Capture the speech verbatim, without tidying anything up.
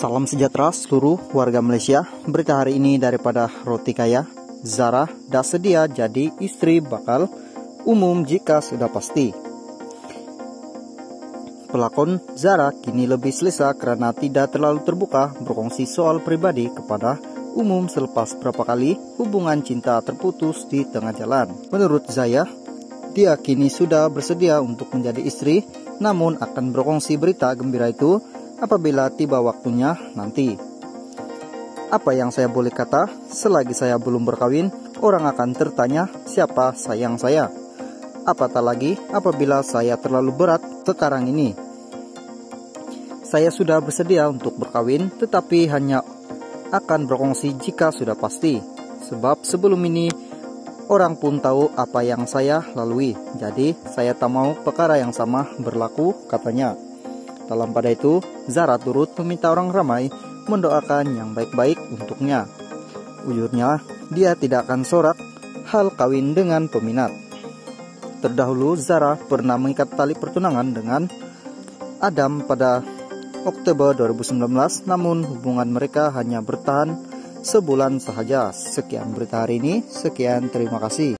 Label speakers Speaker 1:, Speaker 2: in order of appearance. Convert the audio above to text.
Speaker 1: Salam sejahtera seluruh warga Malaysia. Berita hari ini daripada Roti Kaya. Zara dah sedia jadi istri bakal umum jika sudah pasti. Pelakon Zara kini lebih selesa karena tidak terlalu terbuka berkongsi soal pribadi kepada umum selepas berapa kali hubungan cinta terputus di tengah jalan. Menurut Zaya, dia kini sudah bersedia untuk menjadi istri, namun akan berkongsi berita gembira itu apabila tiba waktunya nanti. Apa yang saya boleh kata, selagi saya belum berkawin, orang akan tertanya siapa sayang saya. Apatah lagi apabila saya terlalu berat sekarang ini. Saya sudah bersedia untuk berkawin, tetapi hanya akan berkongsi jika sudah pasti. Sebab sebelum ini, orang pun tahu apa yang saya lalui. Jadi, saya tak mau perkara yang sama berlaku, katanya. Dalam pada itu, Zara turut meminta orang ramai mendoakan yang baik-baik untuknya. Ujurnya, dia tidak akan sorak hal kawin dengan peminat. Terdahulu, Zara pernah mengikat tali pertunangan dengan Adam pada Oktober dua ribu sembilan belas, namun hubungan mereka hanya bertahan sebulan sahaja. Sekian berita hari ini, sekian terima kasih.